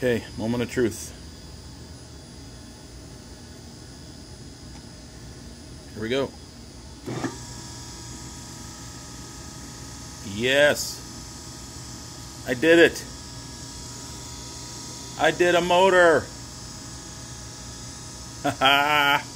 Okay, moment of truth. Here we go. Yes. I did it. I did a motor. Ha ha.